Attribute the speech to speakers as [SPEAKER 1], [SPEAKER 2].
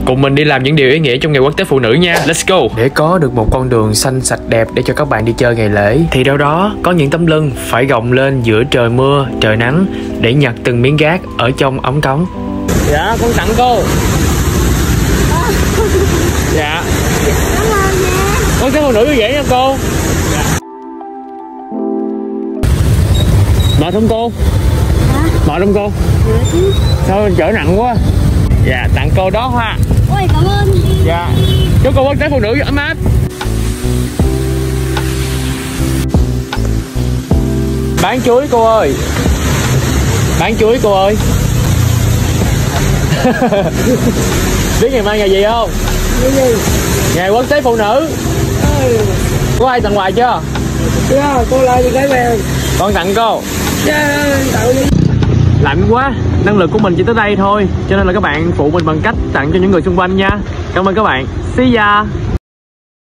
[SPEAKER 1] Cùng mình đi làm những điều ý nghĩa trong ngày quốc tế phụ nữ nha. Let's go. Để có được một con đường xanh sạch đẹp để cho các bạn đi chơi ngày lễ, thì đâu đó có những tấm lưng phải gồng lên giữa trời mưa, trời nắng để nhặt từng miếng gác ở trong ống cống. Dạ, con tặng cô. Dạ. Con sẽ phụ nữ vui vẻ nha cô. Dạ. Mệt không cô? Mệt không cô? Sao chở nặng quá. Dạ, tặng cô đó hoa.
[SPEAKER 2] Ôi, cảm ơn.
[SPEAKER 1] Dạ. Chúc cô quốc tế phụ nữ ấm áp. Bán chuối cô ơi. Bán chuối cô ơi. Biết ngày mai ngày gì không?
[SPEAKER 2] Ngày gì?
[SPEAKER 1] Ngày quốc tế phụ nữ. Có ai tặng quà chưa?
[SPEAKER 2] Chưa, cô lại cái về.
[SPEAKER 1] Con tặng cô.
[SPEAKER 2] Tự đi.
[SPEAKER 1] Lạnh quá, năng lực của mình chỉ tới đây thôi, cho nên là các bạn phụ mình bằng cách tặng cho những người xung quanh nha. Cảm ơn các bạn. See ya.